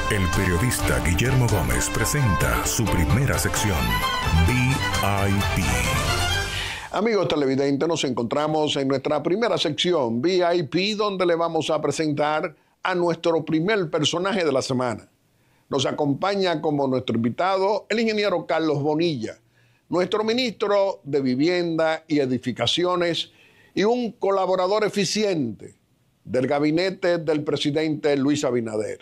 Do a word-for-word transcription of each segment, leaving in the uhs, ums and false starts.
El periodista Guillermo Gómez presenta su primera sección, V I P. Amigos televidentes, nos encontramos en nuestra primera sección, V I P, donde le vamos a presentar a nuestro primer personaje de la semana. Nos acompaña como nuestro invitado el ingeniero Carlos Bonilla, nuestro ministro de Vivienda y Edificaciones y un colaborador eficiente del gabinete del presidente Luis Abinader.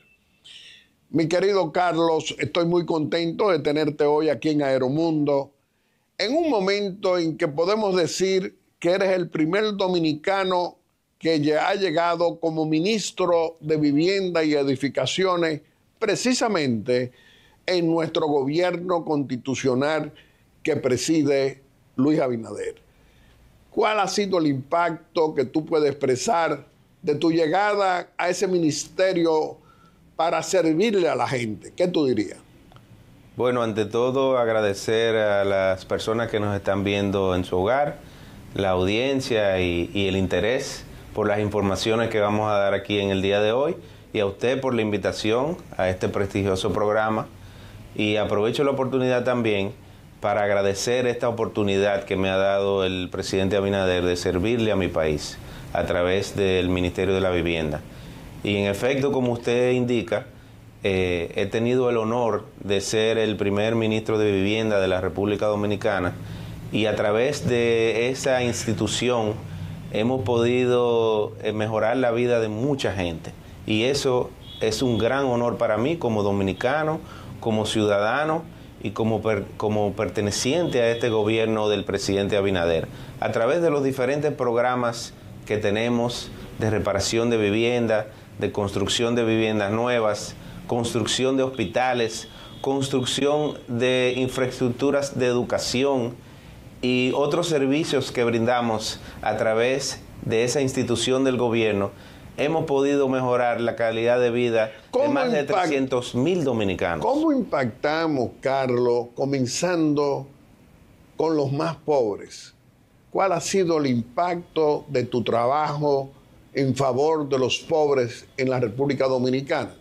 Mi querido Carlos, estoy muy contento de tenerte hoy aquí en Aeromundo, en un momento en que podemos decir que eres el primer dominicano que ya ha llegado como ministro de Vivienda y Edificaciones precisamente en nuestro gobierno constitucional que preside Luis Abinader. ¿Cuál ha sido el impacto que tú puedes expresar de tu llegada a ese ministerio para servirle a la gente? ¿Qué tú dirías? Bueno, ante todo agradecer a las personas que nos están viendo en su hogar, la audiencia y, y el interés por las informaciones que vamos a dar aquí en el día de hoy, y a usted por la invitación a este prestigioso programa. Y aprovecho la oportunidad también para agradecer esta oportunidad que me ha dado el presidente Abinader de servirle a mi país a través del Ministerio de la Vivienda. Y en efecto, como usted indica, eh, he tenido el honor de ser el primer ministro de Vivienda de la República Dominicana, y a través de esa institución hemos podido mejorar la vida de mucha gente. Y eso es un gran honor para mí como dominicano, como ciudadano y como, per, como perteneciente a este gobierno del presidente Abinader. A través de los diferentes programas que tenemos de reparación de vivienda, de construcción de viviendas nuevas, construcción de hospitales, construcción de infraestructuras de educación y otros servicios que brindamos a través de esa institución del gobierno, hemos podido mejorar la calidad de vida de más de trescientos mil dominicanos. ¿Cómo impactamos, Carlos, comenzando con los más pobres? ¿Cuál ha sido el impacto de tu trabajo en favor de los pobres en la República Dominicana?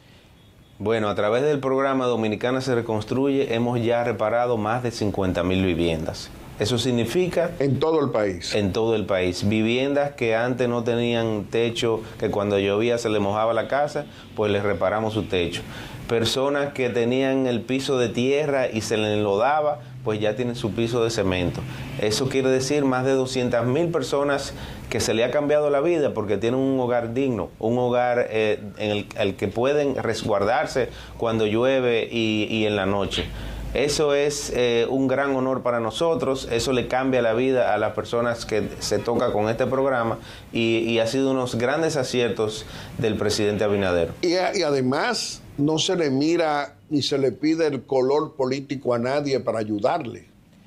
Bueno, a través del programa Dominicana se Reconstruye hemos ya reparado más de cincuenta mil viviendas. Eso significa... En todo el país. En todo el país. Viviendas que antes no tenían techo, que cuando llovía se les mojaba la casa, pues les reparamos su techo. Personas que tenían el piso de tierra y se les enlodaba, pues ya tienen su piso de cemento. Eso quiere decir más de doscientas mil personas que se le ha cambiado la vida porque tienen un hogar digno, un hogar eh, en el, el que pueden resguardarse cuando llueve y, y en la noche. Eso es eh, un gran honor para nosotros, eso le cambia la vida a las personas que se toca con este programa y, y ha sido unos grandes aciertos del presidente Abinader. Y, y además no se le mira ni se le pide el color político a nadie para ayudarle.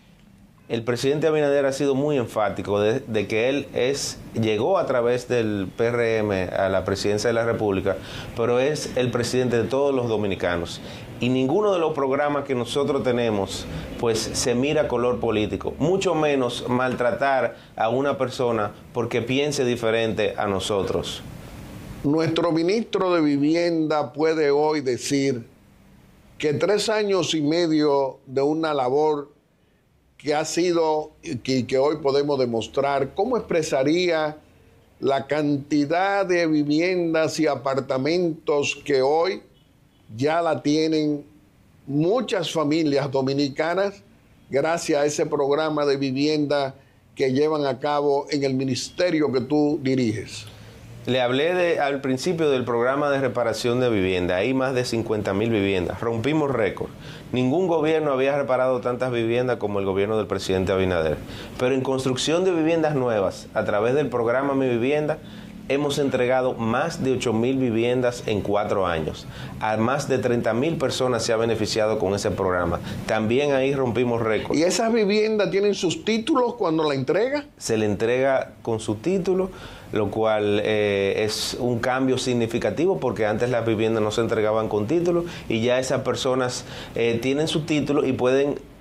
El presidente Abinader ha sido muy enfático de, de que él es, llegó a través del P R M a la presidencia de la República, pero es el presidente de todos los dominicanos. Y ninguno de los programas que nosotros tenemos, pues se mira color político, mucho menos maltratar a una persona porque piense diferente a nosotros. Nuestro ministro de Vivienda puede hoy decir que tres años y medio de una labor que ha sido y que, que hoy podemos demostrar, ¿cómo expresaría la cantidad de viviendas y apartamentos que hoy ya la tienen muchas familias dominicanas gracias a ese programa de vivienda que llevan a cabo en el ministerio que tú diriges? Le hablé de, al principio del programa de reparación de vivienda. Hay más de cincuenta mil viviendas. Rompimos récord. Ningún gobierno había reparado tantas viviendas como el gobierno del presidente Abinader. Pero en construcción de viviendas nuevas, a través del programa Mi Vivienda, hemos entregado más de ocho mil viviendas en cuatro años. A más de treinta mil personas se ha beneficiado con ese programa. También ahí rompimos récord. ¿Y esas viviendas tienen sus títulos cuando la entrega? Se le entrega con su título, lo cual eh, es un cambio significativo porque antes las viviendas no se entregaban con título y ya esas personas eh, tienen su título y pueden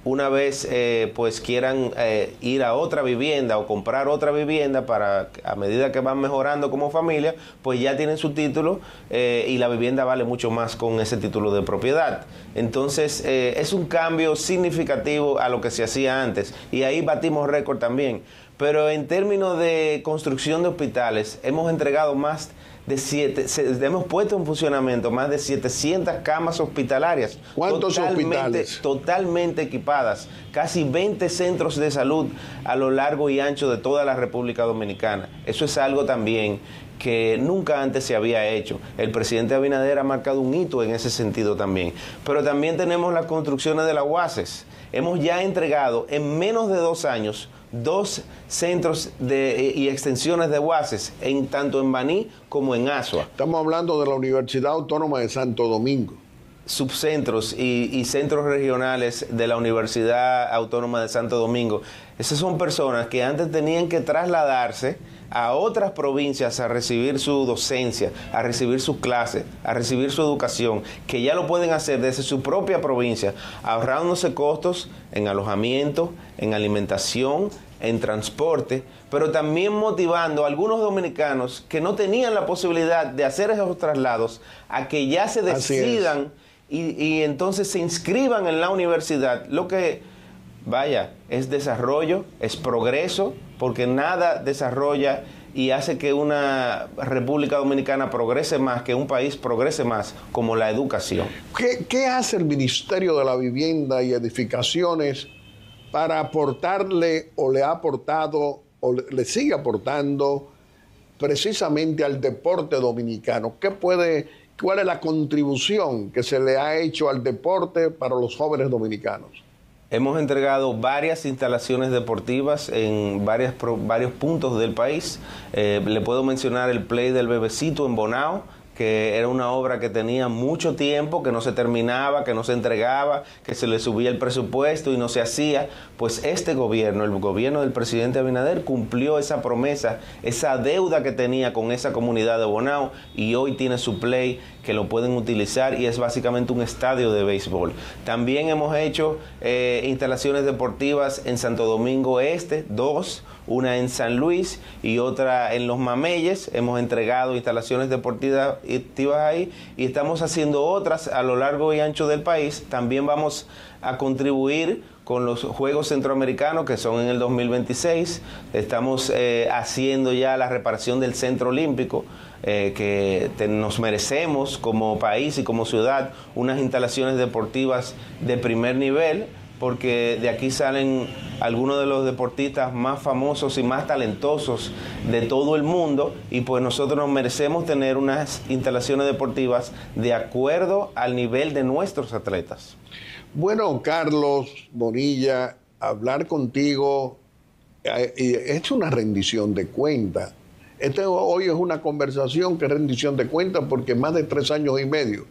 una vez eh, pues quieran eh, ir a otra vivienda o comprar otra vivienda para, a medida que van mejorando como familia, pues ya tienen su título eh, y la vivienda vale mucho más con ese título de propiedad. Entonces eh, es un cambio significativo a lo que se hacía antes y ahí batimos récord también. Pero en términos de construcción de hospitales hemos entregado más de siete, se, hemos puesto en funcionamiento más de setecientas camas hospitalarias. ¿Cuántos totalmente, hospitales? Totalmente equipadas, casi veinte centros de salud a lo largo y ancho de toda la República Dominicana. Eso es algo también que nunca antes se había hecho. El presidente Abinader ha marcado un hito en ese sentido también. Pero también tenemos las construcciones de la U A S E S. Hemos ya entregado en menos de dos años dos centros de, y extensiones de U A S E S, en, tanto en Baní como en Asua. Estamos hablando de la Universidad Autónoma de Santo Domingo. Subcentros y, y centros regionales de la Universidad Autónoma de Santo Domingo. Esas son personas que antes tenían que trasladarse a otras provincias a recibir su docencia, a recibir sus clases, a recibir su educación, que ya lo pueden hacer desde su propia provincia, ahorrándose costos en alojamiento, en alimentación, en transporte, pero también motivando a algunos dominicanos que no tenían la posibilidad de hacer esos traslados a que ya se decidan y, y entonces se inscriban en la universidad, lo que, vaya, es desarrollo, es progreso, porque nada desarrolla y hace que una República Dominicana progrese más, que un país progrese más, como la educación. ¿Qué, qué hace el Ministerio de la Vivienda y Edificaciones para aportarle o le ha aportado o le, le sigue aportando precisamente al deporte dominicano? ¿Qué puede, cuál es la contribución que se le ha hecho al deporte para los jóvenes dominicanos? Hemos entregado varias instalaciones deportivas en varias, varios puntos del país. Eh, le puedo mencionar el Play del Bebecito en Bonao, que era una obra que tenía mucho tiempo, que no se terminaba, que no se entregaba, que se le subía el presupuesto y no se hacía. Pues este gobierno, el gobierno del presidente Abinader, cumplió esa promesa, esa deuda que tenía con esa comunidad de Bonao, y hoy tiene su Play que lo pueden utilizar y es básicamente un estadio de béisbol. También hemos hecho eh, instalaciones deportivas en Santo Domingo Este, dos, una en San Luis y otra en Los Mameyes. Hemos entregado instalaciones deportivas ahí y estamos haciendo otras a lo largo y ancho del país. También vamos a contribuir con los Juegos Centroamericanos, que son en el dos mil veintiséis. Estamos eh, haciendo ya la reparación del Centro Olímpico, eh, que te, nos merecemos como país y como ciudad unas instalaciones deportivas de primer nivel, porque de aquí salen algunos de los deportistas más famosos y más talentosos de todo el mundo, y pues nosotros nos merecemos tener unas instalaciones deportivas de acuerdo al nivel de nuestros atletas. Bueno, Carlos Bonilla, hablar contigo eh, es una rendición de cuentas. Este hoy es una conversación que es rendición de cuentas, porque más de tres años y medio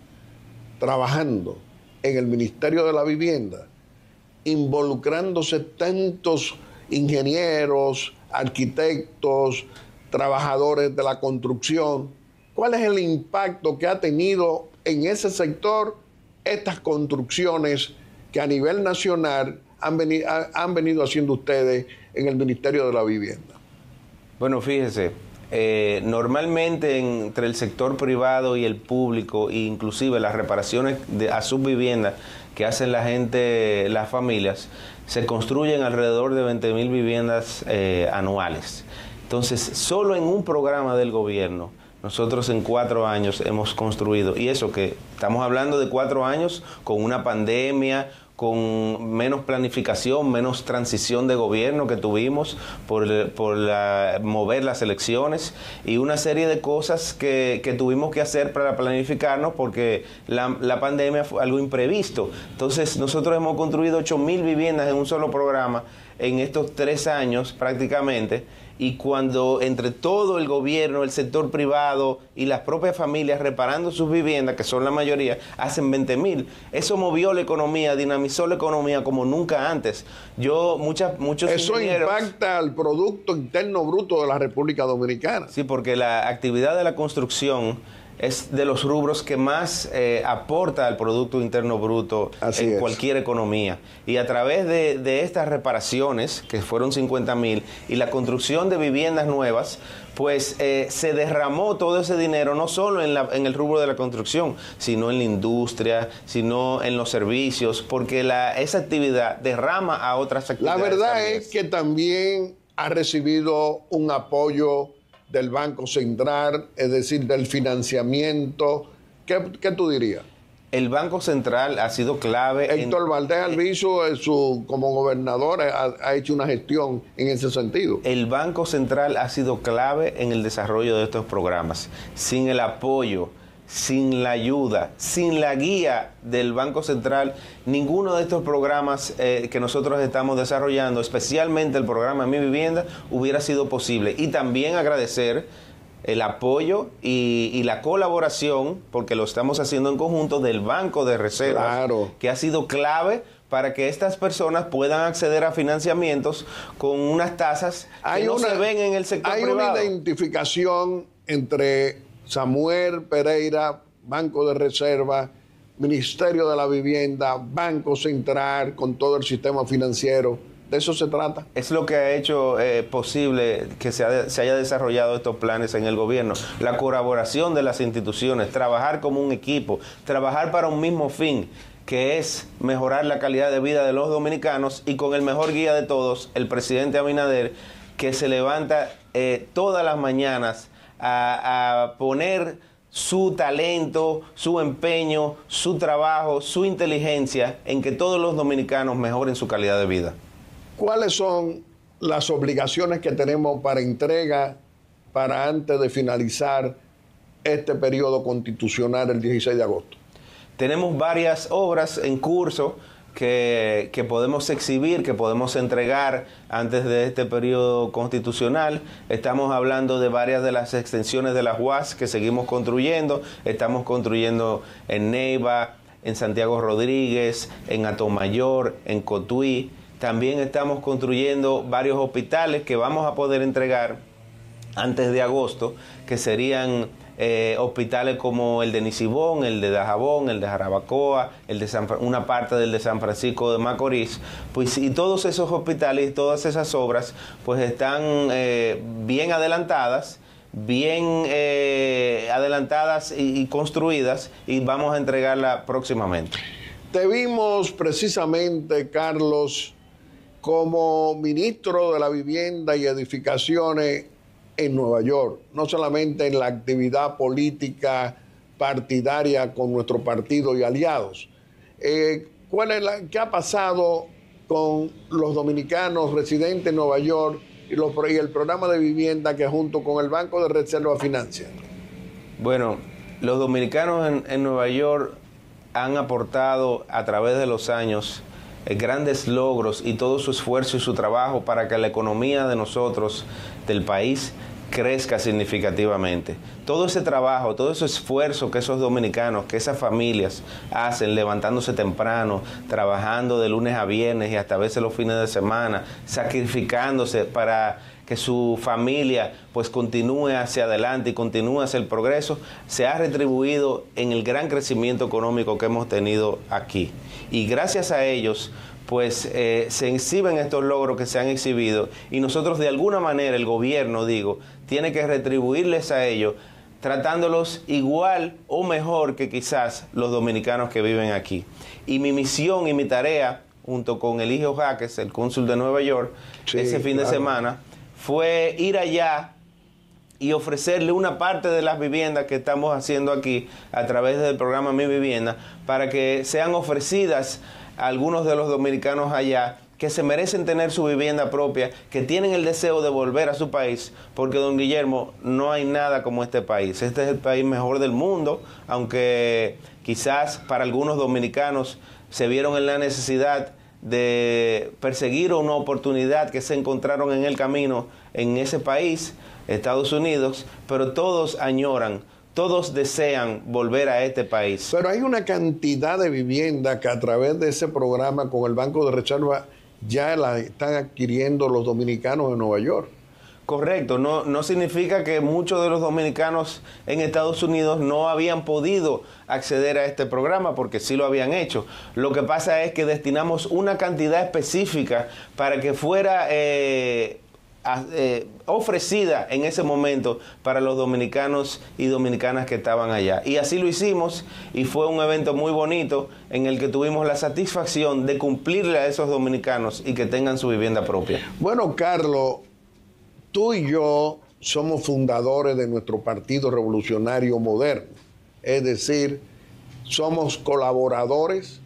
trabajando en el Ministerio de la Vivienda, involucrándose tantos ingenieros, arquitectos, trabajadores de la construcción. ¿Cuál es el impacto que ha tenido en ese sector estas construcciones que a nivel nacional han venido, han venido haciendo ustedes en el Ministerio de la Vivienda? Bueno, fíjese, eh, normalmente entre el sector privado y el público, e inclusive las reparaciones de, a sus viviendas que hacen la gente, las familias, se construyen alrededor de veinte mil viviendas eh, anuales. Entonces, solo en un programa del gobierno, nosotros en cuatro años hemos construido, y eso que estamos hablando de cuatro años con una pandemia, con menos planificación, menos transición de gobierno que tuvimos por, por la, mover las elecciones y una serie de cosas que, que tuvimos que hacer para planificarnos, porque la, la pandemia fue algo imprevisto. Entonces nosotros hemos construido ocho mil viviendas en un solo programa en estos tres años prácticamente. Y cuando entre todo el gobierno, el sector privado y las propias familias reparando sus viviendas, que son la mayoría, hacen veinte mil. Eso movió la economía, dinamizó la economía como nunca antes. Yo, muchas, muchos Eso ingenieros, impacta al Producto Interno Bruto de la República Dominicana. Sí, porque la actividad de la construcción es de los rubros que más eh, aporta al Producto Interno Bruto Así en es. cualquier economía. Y a través de, de estas reparaciones, que fueron cincuenta mil, y la construcción de viviendas nuevas, pues eh, se derramó todo ese dinero no solo en, la, en el rubro de la construcción, sino en la industria, sino en los servicios, porque la, esa actividad derrama a otras La actividades. verdad también. es que también ha recibido un apoyo del Banco Central, es decir, del financiamiento. ¿Qué, qué tú dirías? El Banco Central ha sido clave. Héctor en, Valdés Albizu, en su, como gobernador, ha, ha hecho una gestión en ese sentido. El Banco Central ha sido clave en el desarrollo de estos programas. Sin el apoyo, sin la ayuda, sin la guía del Banco Central, ninguno de estos programas eh, que nosotros estamos desarrollando, especialmente el programa Mi Vivienda, hubiera sido posible. Y también agradecer el apoyo y, y la colaboración, porque lo estamos haciendo en conjunto, del Banco de Reservas, Claro. que ha sido clave para que estas personas puedan acceder a financiamientos con unas tasas que Hay no una- se ven en el sector Hay privado. una identificación entre Samuel Pereira, Banco de Reserva, Ministerio de la Vivienda, Banco Central, con todo el sistema financiero. ¿De eso se trata? Es lo que ha hecho eh, posible que se, ha- se haya desarrollado estos planes en el gobierno. La colaboración de las instituciones, trabajar como un equipo, trabajar para un mismo fin, que es mejorar la calidad de vida de los dominicanos, y con el mejor guía de todos, el presidente Abinader, que se levanta eh, todas las mañanas a, a poner su talento, su empeño, su trabajo, su inteligencia en que todos los dominicanos mejoren su calidad de vida. ¿Cuáles son las obligaciones que tenemos para entrega para antes de finalizar este periodo constitucional el dieciséis de agosto? Tenemos varias obras en curso que, que podemos exhibir, que podemos entregar antes de este periodo constitucional. Estamos hablando de varias de las extensiones de la U A S que seguimos construyendo. Estamos construyendo en Neiva, en Santiago Rodríguez, en Atomayor, en Cotuí. También estamos construyendo varios hospitales que vamos a poder entregar antes de agosto, que serían eh, hospitales como el de Nisibón, el de Dajabón, el de Jarabacoa, el de San, una parte del de San Francisco de Macorís. Pues, y todos esos hospitales y todas esas obras pues están eh, bien adelantadas, bien eh, adelantadas y, y construidas, y vamos a entregarla próximamente. Te vimos precisamente, Carlos, como ministro de la Vivienda y Edificaciones en Nueva York, no solamente en la actividad política partidaria con nuestro partido y aliados. Eh, ¿cuál es la, ¿Qué ha pasado con los dominicanos residentes en Nueva York y, los, y el programa de vivienda que junto con el Banco de Reserva financia? Bueno, los dominicanos en, en Nueva York han aportado a través de los años eh, grandes logros y todo su esfuerzo y su trabajo para que la economía de nosotros, del país, crezca significativamente. Todo ese trabajo, todo ese esfuerzo que esos dominicanos, que esas familias hacen, levantándose temprano, trabajando de lunes a viernes y hasta a veces los fines de semana, sacrificándose para que su familia pues continúe hacia adelante y continúe hacia el progreso, se ha retribuido en el gran crecimiento económico que hemos tenido aquí. Y gracias a ellos pues eh, se exhiben estos logros que se han exhibido, y nosotros de alguna manera, el gobierno, digo, tiene que retribuirles a ellos, tratándolos igual o mejor que quizás los dominicanos que viven aquí. Y mi misión y mi tarea, junto con Eligio Jaques, el cónsul de Nueva York, sí, ese fin claro. de semana, fue ir allá y ofrecerle una parte de las viviendas que estamos haciendo aquí a través del programa Mi Vivienda, para que sean ofrecidas a algunos de los dominicanos allá que se merecen tener su vivienda propia, que tienen el deseo de volver a su país, porque, don Guillermo, no hay nada como este país. Este es el país mejor del mundo, aunque quizás para algunos dominicanos se vieron en la necesidad de perseguir una oportunidad que se encontraron en el camino en ese país, Estados Unidos, pero todos añoran, todos desean volver a este país. Pero hay una cantidad de vivienda que a través de ese programa con el Banco de Reserva ya la están adquiriendo los dominicanos de Nueva York. Correcto, no, no significa que muchos de los dominicanos en Estados Unidos no habían podido acceder a este programa, porque sí lo habían hecho. Lo que pasa es que destinamos una cantidad específica para que fuera eh, a, eh, ofrecida en ese momento para los dominicanos y dominicanas que estaban allá. Y así lo hicimos, y fue un evento muy bonito en el que tuvimos la satisfacción de cumplirle a esos dominicanos y que tengan su vivienda propia. Bueno, Carlos, tú y yo somos fundadores de nuestro Partido Revolucionario Moderno, es decir, somos colaboradores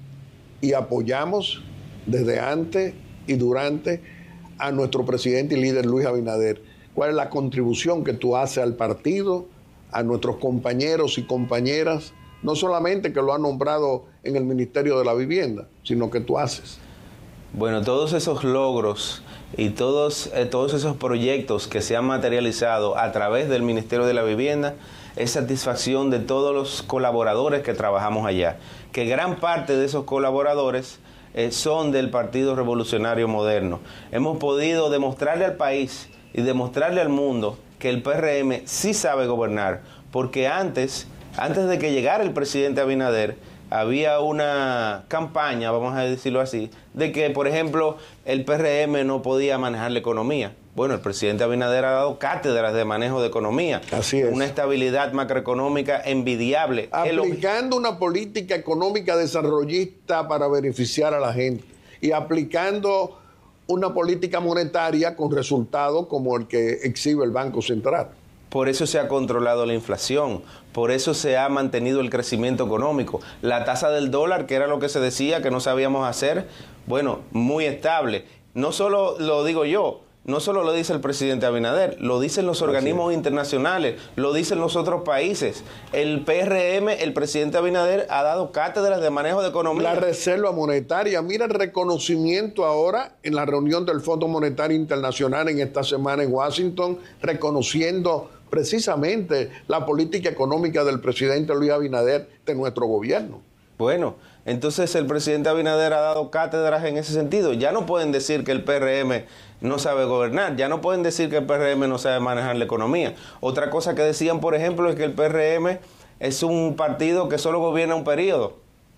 y apoyamos desde antes y durante a nuestro presidente y líder Luis Abinader. ¿Cuál es la contribución que tú haces al partido, a nuestros compañeros y compañeras, no solamente que lo han nombrado en el Ministerio de la Vivienda, sino que tú haces? Bueno, todos esos logros y todos, eh, todos esos proyectos que se han materializado a través del Ministerio de la Vivienda es satisfacción de todos los colaboradores que trabajamos allá, que gran parte de esos colaboradores eh, son del Partido Revolucionario Moderno. Hemos podido demostrarle al país y demostrarle al mundo que el P R M sí sabe gobernar, porque antes, antes de que llegara el presidente Abinader, había una campaña, vamos a decirlo así, de que, por ejemplo, el P R M no podía manejar la economía. Bueno, el presidente Abinader ha dado cátedras de manejo de economía. Así es. Una estabilidad macroeconómica envidiable. Aplicando una política económica desarrollista para beneficiar a la gente y aplicando una política monetaria con resultados como el que exhibe el Banco Central. Por eso se ha controlado la inflación, por eso se ha mantenido el crecimiento económico. La tasa del dólar, que era lo que se decía que no sabíamos hacer, bueno, muy estable. No solo lo digo yo, no solo lo dice el presidente Abinader, lo dicen los organismos internacionales, lo dicen los otros países. El P R M, el presidente Abinader, ha dado cátedras de manejo de economía. La Reserva Monetaria, mira el reconocimiento ahora en la reunión del Fondo Monetario Internacional en esta semana en Washington, reconociendo precisamente la política económica del presidente Luis Abinader de nuestro gobierno. Bueno, entonces el presidente Abinader ha dado cátedras en ese sentido. Ya no pueden decir que el P R M no sabe gobernar, ya no pueden decir que el P R M no sabe manejar la economía. Otra cosa que decían, por ejemplo, es que el P R M es un partido que solo gobierna un periodo.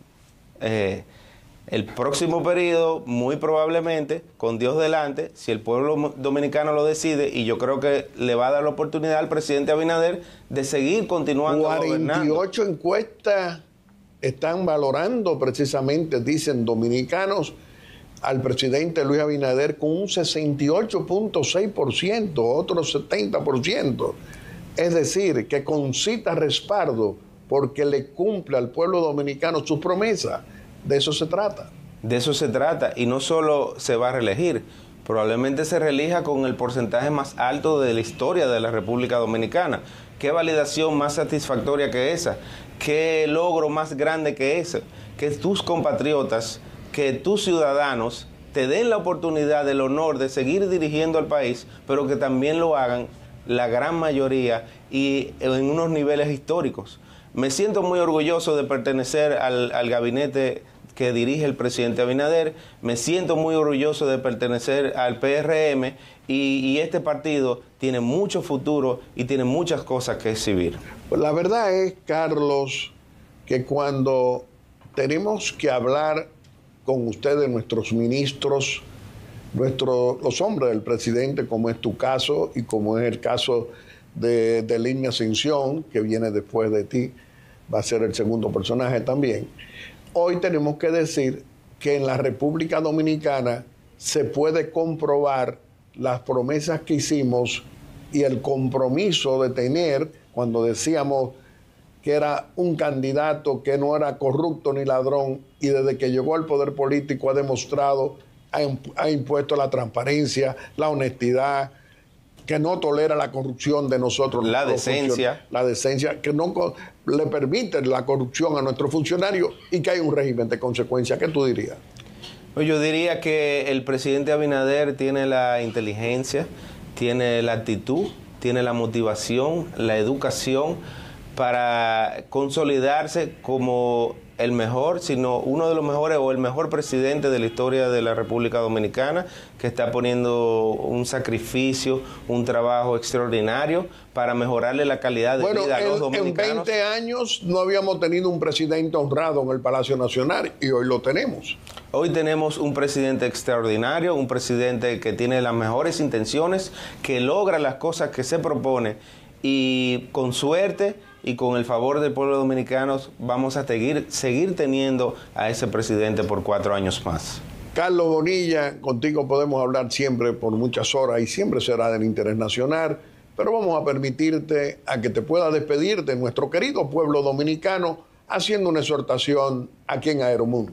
Eh, el próximo periodo, muy probablemente, con Dios delante, si el pueblo dominicano lo decide, y yo creo que le va a dar la oportunidad al presidente Abinader de seguir continuando gobernando. cuarenta y ocho encuestas están valorando precisamente, dicen dominicanos, al presidente Luis Abinader con un sesenta y ocho punto seis por ciento, otro setenta por ciento. Es decir, que concita respaldo porque le cumple al pueblo dominicano sus promesas. De eso se trata. De eso se trata, y no solo se va a reelegir, probablemente se reelija con el porcentaje más alto de la historia de la República Dominicana. ¿Qué validación más satisfactoria que esa? ¿Qué logro más grande que ese? Que tus compatriotas, que tus ciudadanos te den la oportunidad, del honor de seguir dirigiendo al país, pero que también lo hagan la gran mayoría y en unos niveles históricos. Me siento muy orgulloso de pertenecer al, al gabinete que dirige el presidente Abinader, me siento muy orgulloso de pertenecer al P R M y, y este partido tiene mucho futuro y tiene muchas cosas que exhibir. Pues la verdad es, Carlos, que cuando tenemos que hablar con ustedes, nuestros ministros, nuestros, los hombres del presidente, como es tu caso y como es el caso de, de Línea Ascensión, que viene después de ti, va a ser el segundo personaje también. Hoy tenemos que decir que en la República Dominicana se puede comprobar las promesas que hicimos y el compromiso de tener, cuando decíamos que era un candidato que no era corrupto ni ladrón, y desde que llegó al poder político ha demostrado, ha, ha impuesto la transparencia, la honestidad, que no tolera la corrupción de nosotros. La decencia. La decencia, que no le permite la corrupción a nuestros funcionarios y que hay un régimen de consecuencia. ¿Qué tú dirías? Yo diría que el presidente Abinader tiene la inteligencia, tiene la actitud, tiene la motivación, la educación para consolidarse como el mejor, sino uno de los mejores o el mejor presidente de la historia de la República Dominicana, que está poniendo un sacrificio, un trabajo extraordinario para mejorarle la calidad de bueno, vida a los en, dominicanos. En veinte años no habíamos tenido un presidente honrado en el Palacio Nacional y hoy lo tenemos. Hoy tenemos un presidente extraordinario, un presidente que tiene las mejores intenciones, que logra las cosas que se propone y con suerte y con el favor del pueblo dominicano vamos a seguir, seguir teniendo a ese presidente por cuatro años más. Carlos Bonilla, contigo podemos hablar siempre por muchas horas y siempre será del interés nacional, pero vamos a permitirte a que te puedas despedir de nuestro querido pueblo dominicano haciendo una exhortación aquí en Aeromundo.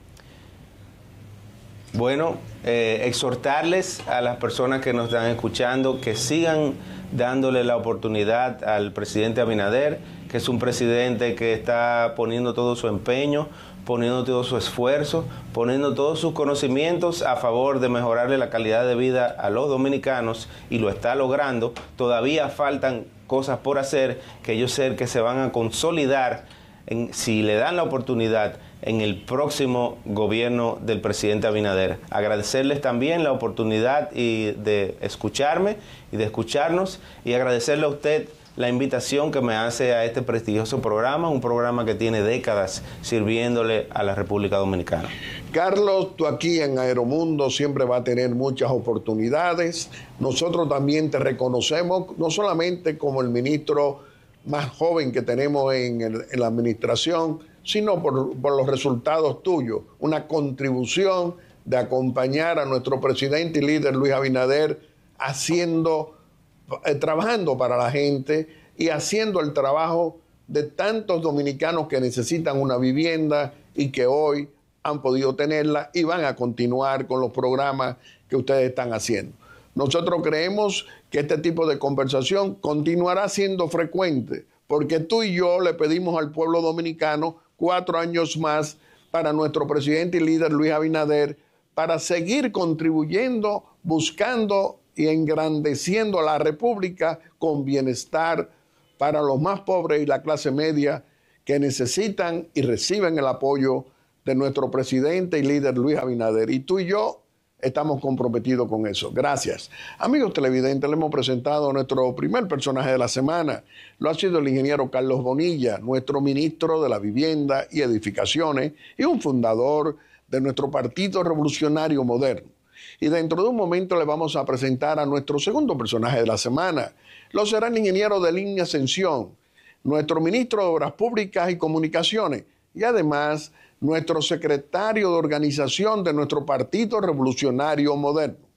Bueno, eh, exhortarles a las personas que nos están escuchando que sigan dándole la oportunidad al presidente Abinader, que es un presidente que está poniendo todo su empeño, poniendo todo su esfuerzo, poniendo todos sus conocimientos a favor de mejorarle la calidad de vida a los dominicanos y lo está logrando. Todavía faltan cosas por hacer que yo sé que se van a consolidar en, si le dan la oportunidad en el próximo gobierno del presidente Abinader. Agradecerles también la oportunidad y de escucharme y de escucharnos y agradecerle a usted la invitación que me hace a este prestigioso programa, un programa que tiene décadas sirviéndole a la República Dominicana. Carlos, tú aquí en Aeromundo siempre vas a tener muchas oportunidades. Nosotros también te reconocemos, no solamente como el ministro más joven que tenemos en, el, en la administración, sino por, por los resultados tuyos, una contribución de acompañar a nuestro presidente y líder Luis Abinader haciendo, eh, trabajando para la gente y haciendo el trabajo de tantos dominicanos que necesitan una vivienda y que hoy han podido tenerla y van a continuar con los programas que ustedes están haciendo. Nosotros creemos que este tipo de conversación continuará siendo frecuente, porque tú y yo le pedimos al pueblo dominicano cuatro años más para nuestro presidente y líder Luis Abinader, para seguir contribuyendo, buscando y engrandeciendo a la República con bienestar para los más pobres y la clase media que necesitan y reciben el apoyo de nuestro presidente y líder Luis Abinader. Y tú y yo estamos comprometidos con eso. Gracias. Amigos televidentes, le hemos presentado a nuestro primer personaje de la semana. Lo ha sido el ingeniero Carlos Bonilla, nuestro ministro de la Vivienda y Edificaciones y un fundador de nuestro Partido Revolucionario Moderno. Y dentro de un momento le vamos a presentar a nuestro segundo personaje de la semana. Lo será el ingeniero de Línea Ascensión, nuestro ministro de Obras Públicas y Comunicaciones y además nuestro secretario de organización de nuestro Partido Revolucionario Moderno.